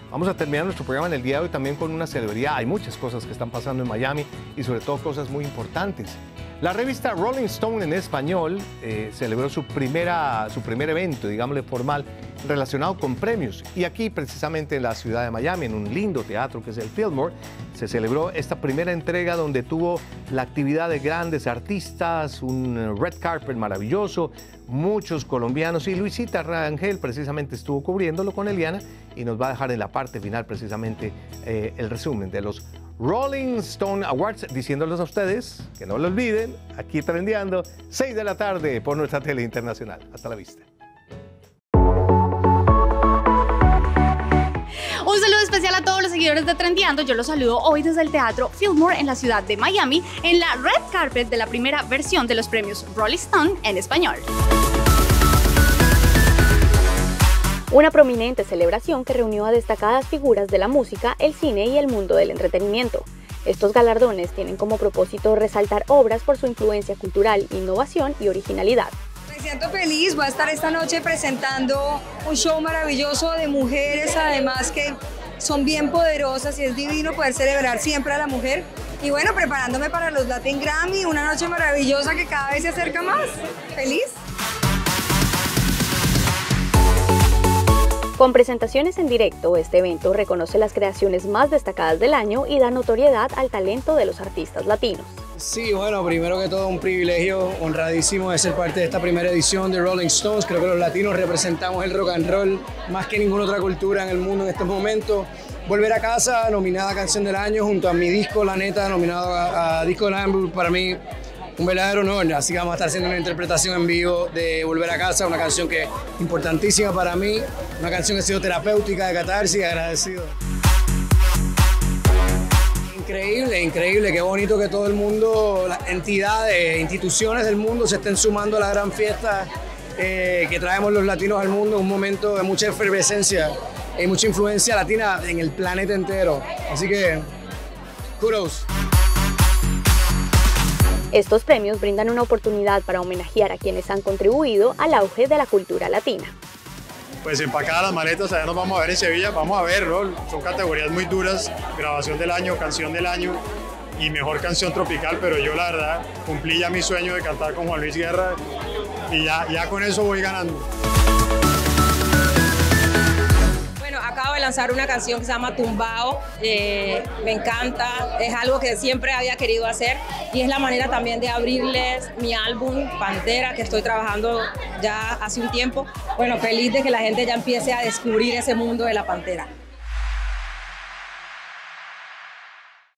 Vamos a terminar nuestro programa en el día de hoy también con una celebridad. Hay muchas cosas que están pasando en Miami y sobre todo cosas muy importantes. La revista Rolling Stone en español celebró su primer evento, digámosle formal, relacionado con premios. Y aquí, precisamente en la ciudad de Miami, en un lindo teatro que es el Fillmore, se celebró esta primera entrega donde tuvo la actividad de grandes artistas, un red carpet maravilloso, muchos colombianos, y Luisita Rangel precisamente estuvo cubriéndolo con Eliana y nos va a dejar en la parte final precisamente el resumen de los Rolling Stone Awards, diciéndoles a ustedes que no lo olviden, aquí trendeando, 6 de la tarde por nuestra tele internacional. Hasta la vista. Un saludo especial a todos los seguidores de Trendeando. Yo los saludo hoy desde el Teatro Fillmore en la ciudad de Miami, en la red carpet de la primera versión de los premios Rolling Stone en español. Una prominente celebración que reunió a destacadas figuras de la música, el cine y el mundo del entretenimiento. Estos galardones tienen como propósito resaltar obras por su influencia cultural, innovación y originalidad. Me siento feliz, voy a estar esta noche presentando un show maravilloso de mujeres, además que son bien poderosas y es divino poder celebrar siempre a la mujer. Y bueno, preparándome para los Latin Grammy, una noche maravillosa que cada vez se acerca más. ¡Feliz! Con presentaciones en directo, este evento reconoce las creaciones más destacadas del año y da notoriedad al talento de los artistas latinos. Sí, bueno, primero que todo un privilegio, honradísimo de ser parte de esta primera edición de Rolling Stones. Creo que los latinos representamos el rock and roll más que ninguna otra cultura en el mundo en estos momentos. Volver a casa, nominada a Canción del Año junto a mi disco, La Neta, nominado a Disco del Año, para mí un verdadero honor. Así que vamos a estar haciendo una interpretación en vivo de Volver a Casa, una canción que es importantísima para mí, una canción que ha sido terapéutica, de catarsis, agradecido. Increíble, increíble, qué bonito que todo el mundo, las entidades, instituciones del mundo se estén sumando a la gran fiesta que traemos los latinos al mundo, un momento de mucha efervescencia y mucha influencia latina en el planeta entero. Así que, kudos. Estos premios brindan una oportunidad para homenajear a quienes han contribuido al auge de la cultura latina. Pues empacadas las maletas, allá nos vamos a ver en Sevilla, vamos a ver, ¿no? Son categorías muy duras, grabación del año, canción del año y mejor canción tropical, pero yo la verdad cumplí ya mi sueño de cantar con Juan Luis Guerra y ya con eso voy ganando. Acabo de lanzar una canción que se llama Tumbao, me encanta, es algo que siempre había querido hacer y es la manera también de abrirles mi álbum Pantera, que estoy trabajando ya hace un tiempo. Bueno, feliz de que la gente ya empiece a descubrir ese mundo de la Pantera.